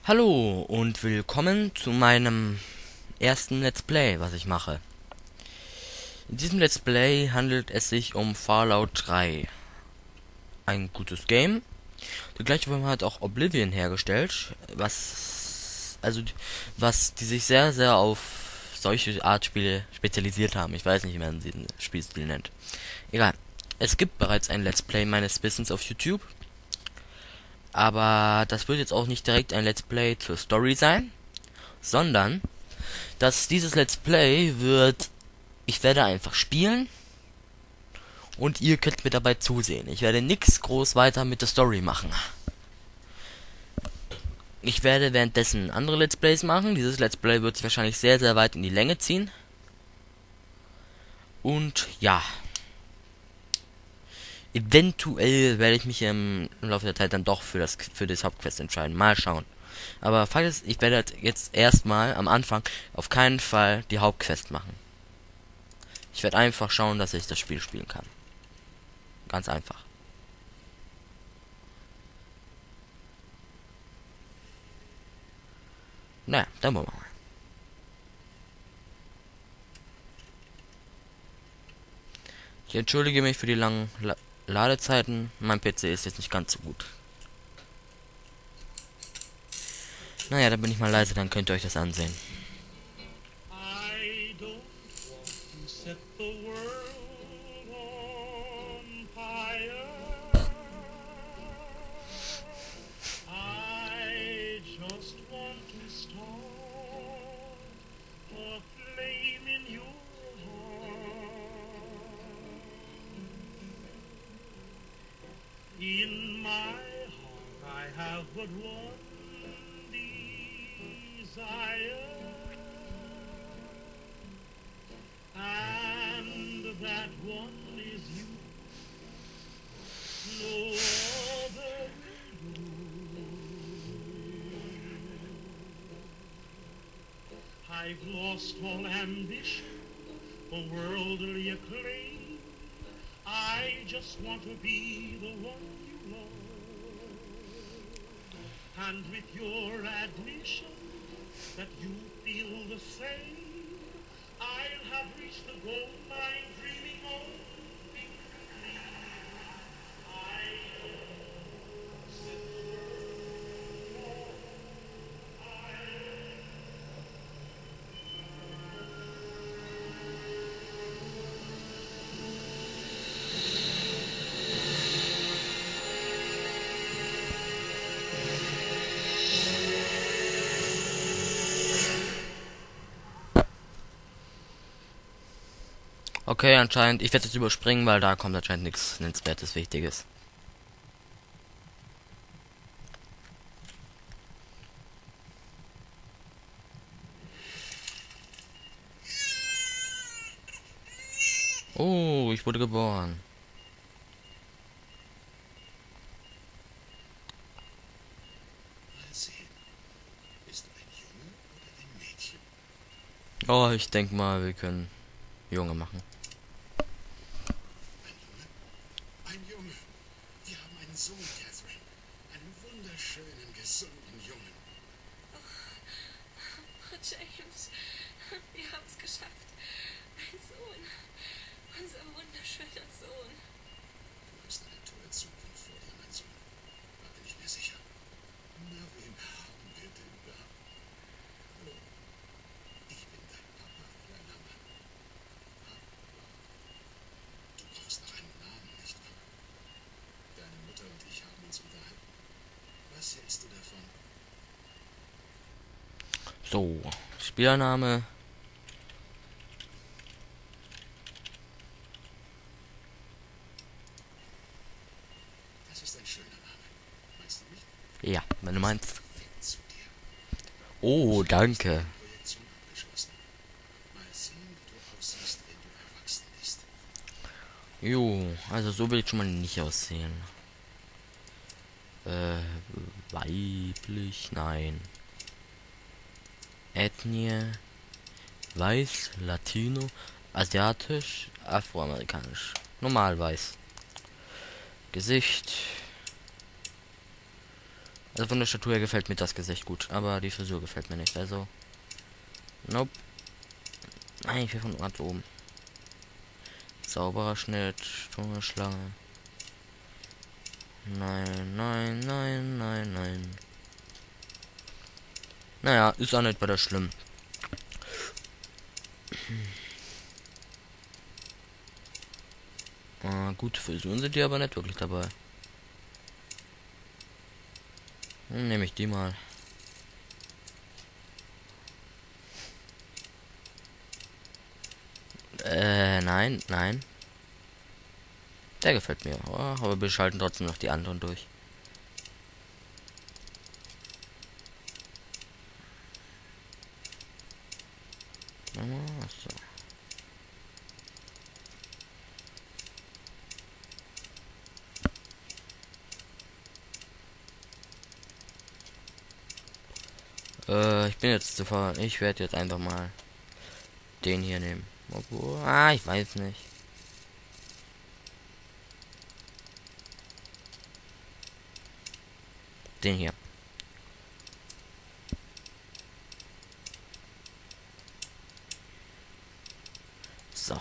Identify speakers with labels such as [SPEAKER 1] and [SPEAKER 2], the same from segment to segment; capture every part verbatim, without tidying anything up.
[SPEAKER 1] Hallo und willkommen zu meinem ersten Let's Play, was ich mache. In diesem Let's Play handelt es sich um Fallout drei. Ein gutes Game. Die gleiche Firma hat auch Oblivion hergestellt, was also was die sich sehr sehr auf solche Art Spiele spezialisiert haben. Ich weiß nicht, wie man diesen Spielstil nennt. Egal. Es gibt bereits ein Let's Play meines Wissens auf YouTube. Aber das wird jetzt auch nicht direkt ein Let's Play zur Story sein, sondern dass dieses Let's Play wird, ich werde einfach spielen und ihr könnt mir dabei zusehen. Ich werde nichts groß weiter mit der Story machen. Ich werde währenddessen andere Let's Plays machen. Dieses Let's Play wird sich wahrscheinlich sehr, sehr weit in die Länge ziehen. Und ja. Eventuell werde ich mich im Laufe der Zeit dann doch für das für das Hauptquest entscheiden. Mal schauen. Aber Fakt ist, ich werde jetzt erstmal am Anfang auf keinen Fall die Hauptquest machen. Ich werde einfach schauen, dass ich das Spiel spielen kann. Ganz einfach. Naja, dann wollen wir mal. Ich entschuldige mich für die langen La Ladezeiten. Mein P C ist jetzt nicht ganz so gut. Naja, dann bin ich mal leise, dann könnt ihr euch das ansehen. I don't want to set the world on fire. I just want to start a flame in your heart. In my heart I have but one desire, and that one is you. No other will do. I've lost all ambition for worldly acclaim. I just want to be the one you love. And with your admission that you feel the same, I'll have reached the goal I'm dreaming of. I set the world on fire. Okay, anscheinend, ich werde jetzt überspringen, weil da kommt anscheinend nichts nennenswertes Wichtiges. Oh, ich wurde geboren. Oh, ich denke mal, wir können Junge machen.
[SPEAKER 2] Ein Junge. Wir haben einen Sohn, Catherine. Einen wunderschönen, gesunden Jungen.
[SPEAKER 3] Oh, James, wir haben es geschafft. Ein Sohn. Unser wunderschöner Sohn.
[SPEAKER 2] Du hast eine tolle Zukunft vor dir, mein Sohn. Da bin ich mir sicher. Na, wen haben wir denn da? Hallo. Ich bin dein Papa, kleiner Mann. Papa. Du brauchst noch einen Namen, nicht wahr? Deine Mutter und ich haben uns unterhalten. Was hältst du davon?
[SPEAKER 1] So, Spielername.
[SPEAKER 2] Das ist ein schöner Name. Meinst du nicht?
[SPEAKER 1] Ja, wenn du meinst.
[SPEAKER 2] Perfekt zu dir.
[SPEAKER 1] Oh, danke.
[SPEAKER 2] Projektion abgeschlossen. Mal sehen, wie du aussiehst, wenn du erwachsen bist.
[SPEAKER 1] Jo, also so will ich schon mal nicht aussehen. Äh, weiblich, nein. Ethnie, weiß, Latino, asiatisch, afroamerikanisch. Normal weiß. Gesicht. Also von der Statur her gefällt mir das Gesicht gut, aber die Frisur gefällt mir nicht. Also, nope. Nein, ich will von ganz oben. Sauberer Schnitt, Stunde Schlange. Nein, nein, nein, nein, nein. Naja, ist auch nicht weiter schlimm. Äh, gute Frisuren sind die aber nicht wirklich dabei. Hm, nehme ich die mal. Äh, nein, nein. Der gefällt mir. Oh, aber wir schalten trotzdem noch die anderen durch. Oh, so. Äh, ich bin jetzt zu faul. Ich werde jetzt einfach mal den hier nehmen. Obwohl, ah, ich weiß nicht. Den hier. So.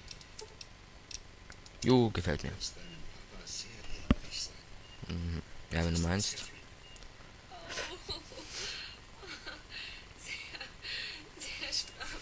[SPEAKER 1] Jo, gefällt mir.
[SPEAKER 2] Wirst deinem Papa sehr ähnlich sein.
[SPEAKER 1] Mhm. Ja, wenn du meinst.
[SPEAKER 3] Oh, sehr, sehr stramm.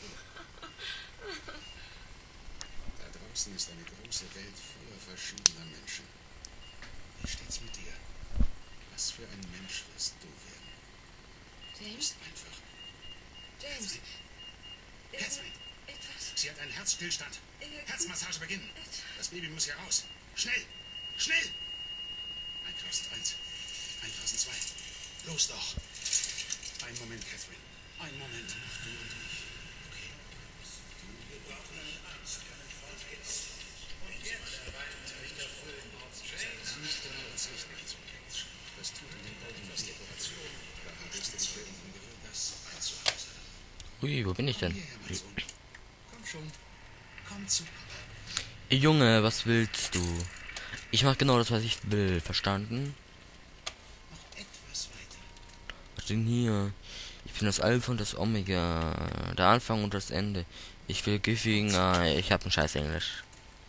[SPEAKER 2] Da draußen ist eine große Welt voller verschiedener Menschen. Wie steht's mit dir? Was für ein Mensch wirst du werden? Du
[SPEAKER 3] James?
[SPEAKER 2] bist einfach.
[SPEAKER 3] James.
[SPEAKER 2] Catherine,
[SPEAKER 3] Etwas.
[SPEAKER 2] sie hat einen Herzstillstand.
[SPEAKER 3] Äh,
[SPEAKER 2] Herzmassage beginnen. Das Baby muss hier raus. Schnell! Schnell! eintausendeins. eintausendzwei. Los doch! Ein Moment, Catherine. Ein Moment. Ach, du und ich. Okay. Wir brauchen einen Arzt, keinen Vollkitz. Und jetzt Trichter füllen. Nicht genau ins Licht zu. Das tut in den Augen was Dekoration. Da hast du dich irgendwie gewöhnt, das ein Zuhause.
[SPEAKER 1] Ui, wo bin ich denn?
[SPEAKER 2] Hierher, mein Sohn. Komm schon. Komm zu Papa.
[SPEAKER 1] Junge, was willst du? Ich mach genau das, was ich will. Verstanden?
[SPEAKER 2] Noch etwas weiter.
[SPEAKER 1] Was denn hier? Ich bin das Alpha und das Omega. Der Anfang und das Ende. Ich will Giving. Äh, ich hab ein scheiß Englisch.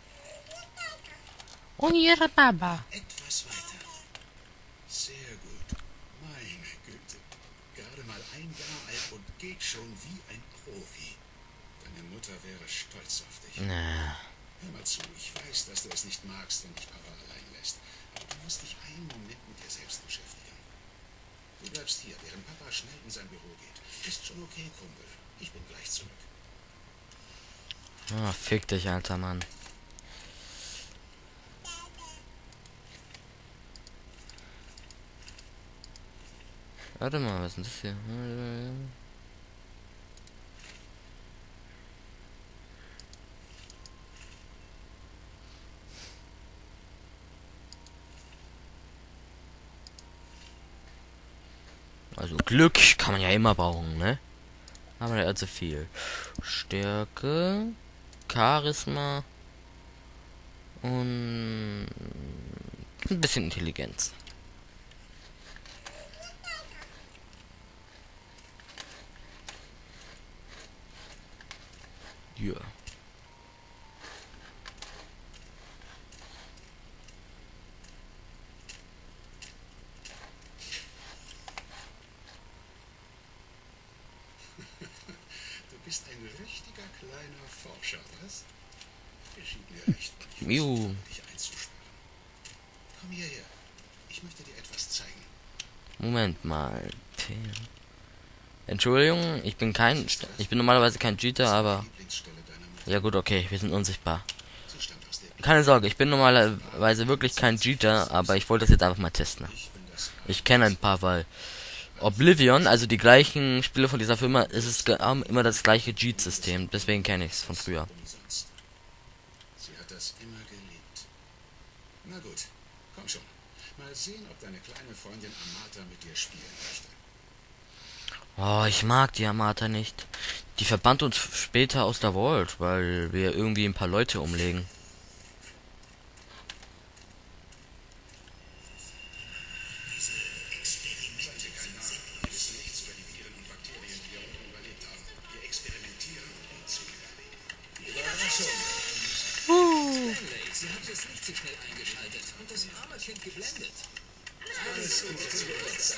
[SPEAKER 1] Und ihre Baba.
[SPEAKER 2] Etwas weiter. Sehr gut. Meine Güte. Gerade mal ein Jahr alt und geht schon wie ein Profi. Deine Mutter wäre stolz auf dich.
[SPEAKER 1] Na.
[SPEAKER 2] Hör mal zu, ich weiß, dass du es nicht magst, wenn dich Papa allein lässt. Aber du musst dich einen Moment mit dir selbst beschäftigen. Du bleibst hier, während Papa schnell in sein Büro geht. Ist schon okay, Kumpel. Ich bin gleich zurück.
[SPEAKER 1] Ah, fick dich, alter Mann. Warte mal, was ist denn das hier? Also Glück kann man ja immer brauchen, ne? Aber nicht allzu viel. Stärke, Charisma und ein bisschen Intelligenz. Ja.
[SPEAKER 2] Du bist ein richtiger kleiner Forscher, was? Geschieht mir recht. Ich
[SPEAKER 1] Miu.
[SPEAKER 2] versuche, dich einzusperren. Komm hierher. Ich möchte dir etwas zeigen.
[SPEAKER 1] Moment mal. Entschuldigung, ich bin kein, ich bin normalerweise kein Cheater, aber
[SPEAKER 2] Lieblingsstelle deiner Mutter.
[SPEAKER 1] ja gut, okay, wir sind unsichtbar.
[SPEAKER 2] Sie stammt aus der
[SPEAKER 1] Keine Sorge, ich bin normalerweise wirklich kein Cheater, aber ich wollte das jetzt einfach mal testen.
[SPEAKER 2] Ich bin das
[SPEAKER 1] Ich kenne ein paar, weil Oblivion, also die gleichen Spiele von dieser Firma, ist es ge- haben immer das gleiche Cheat-System, deswegen kenne ich es von früher.
[SPEAKER 2] umsonst. Sie hat das immer geliebt. Na gut, komm schon. Mal sehen, ob deine kleine Freundin Amata mit dir spielen möchte.
[SPEAKER 1] Oh, ich mag die Amata nicht. Die verbannt uns später aus der Vault, weil wir irgendwie ein paar Leute umlegen.
[SPEAKER 2] Diese
[SPEAKER 4] zu schnell eingeschaltet und das arme Kind geblendet. Alles Gute zum Geburtstag.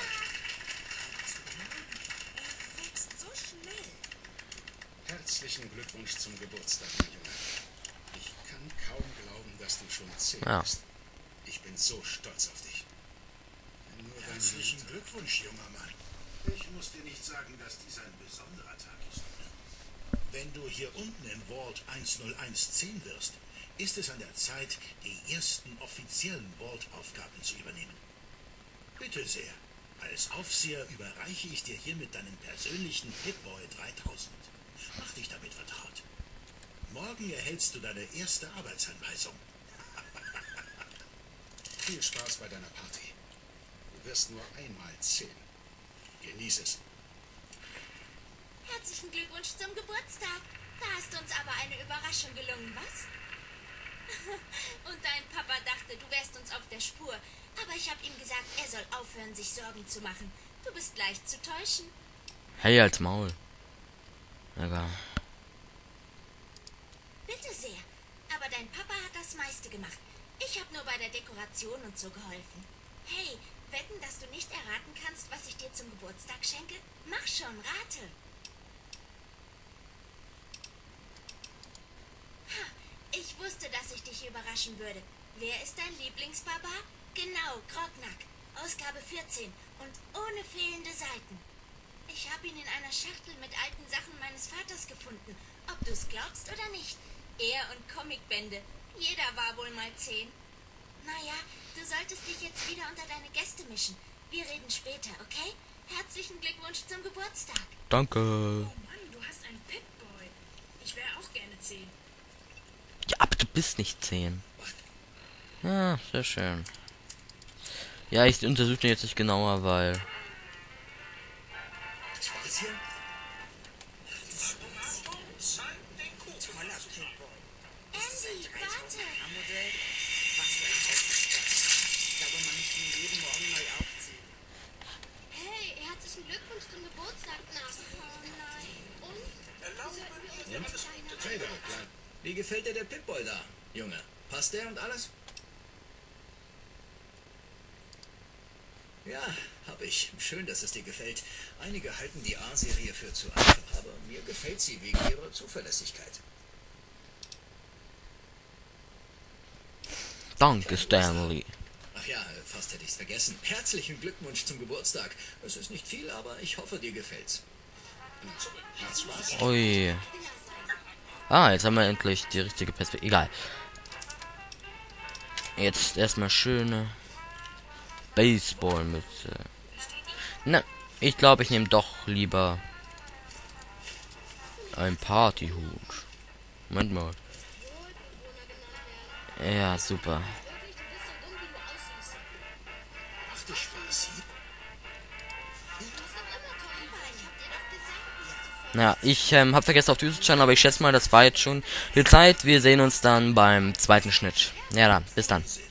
[SPEAKER 3] Er wächst so schnell.
[SPEAKER 2] Herzlichen Glückwunsch zum Geburtstag, mein Junge. Ich kann kaum glauben, dass du schon zehn
[SPEAKER 1] Ja.
[SPEAKER 2] bist. Ich bin so stolz auf dich. Wenn nur Herzlichen Glückwunsch, junger Mann. Ich muss dir nicht sagen, dass dies ein besonderer Tag ist. Wenn du hier unten im Vault eins null eins zehn wirst, ist es an der Zeit, die ersten offiziellen Vault-Aufgaben zu übernehmen. Bitte sehr. Als Aufseher überreiche ich dir hiermit deinen persönlichen Pip-Boy dreitausend. Mach dich damit vertraut. Morgen erhältst du deine erste Arbeitsanweisung. Viel Spaß bei deiner Party. Du wirst nur einmal zehn. Genieß es.
[SPEAKER 3] Herzlichen Glückwunsch zum Geburtstag. Da ist uns aber eine Überraschung gelungen, was? Und dein Papa dachte, du wärst uns auf der Spur. Aber ich habe ihm gesagt, er soll aufhören, sich Sorgen zu machen. Du bist leicht zu täuschen.
[SPEAKER 1] Hey, als Maul. Egal.
[SPEAKER 3] Bitte sehr. Aber dein Papa hat das meiste gemacht. Ich habe nur bei der Dekoration und so geholfen. Hey, wetten, dass du nicht erraten kannst, was ich dir zum Geburtstag schenke? Mach schon, rate. Ha, ich wusste, dass ich dich überraschen würde. Wer ist dein Lieblingsbarbar? Genau, Grognak. Ausgabe vierzehn und ohne fehlende Seiten. Ich habe ihn in einer Schachtel mit alten Sachen meines Vaters gefunden. Ob du es glaubst oder nicht. Er und Comicbände. Jeder war wohl mal zehn. Naja, du solltest dich jetzt wieder unter deine Gäste mischen. Wir reden später, okay? Herzlichen Glückwunsch zum Geburtstag.
[SPEAKER 1] Danke.
[SPEAKER 5] Oh Mann, du hast einen Pip-Boy. Ich wäre auch gerne zehn.
[SPEAKER 1] Ja, aber du bist nicht zehn. Ja, sehr schön. Ja, ich untersuche den jetzt nicht genauer, weil...
[SPEAKER 4] Was war das hier?
[SPEAKER 5] Toller Pip-Boy.
[SPEAKER 3] Andy, warte.
[SPEAKER 5] Modell. Was für ein Haufen Stress. Ich glaube, man muss ihn jeden Morgen neu aufziehen.
[SPEAKER 3] Hey, herzlichen Glückwunsch zum Geburtstag, Nase. Oh nein. Und?
[SPEAKER 2] Hey, der Kleine.
[SPEAKER 4] Wie gefällt dir der Pip-Boy da, Junge? Passt der und alles? Ja, hab ich. Schön, dass es dir gefällt. Einige halten die A-Serie für zu einfach, aber mir gefällt sie wegen ihrer Zuverlässigkeit.
[SPEAKER 1] Danke, Stanley.
[SPEAKER 4] Ach ja, fast hätte ich's vergessen. Herzlichen Glückwunsch zum Geburtstag. Es ist nicht viel, aber ich hoffe, dir gefällt's.
[SPEAKER 2] Macht Spaß.
[SPEAKER 1] Ui. Ah, jetzt haben wir endlich die richtige Perspektive. Egal. Jetzt erstmal schöne Baseballmütze. Na, ich glaube, ich nehme doch lieber ein Partyhut. Moment mal. Ja, super.
[SPEAKER 2] Macht dir Spaß.
[SPEAKER 1] Ja, ich ähm, habe vergessen auf die User zu schauen, aber ich schätze mal, das war jetzt schon die Zeit. Wir sehen uns dann beim zweiten Schnitt. Ja, dann, bis dann.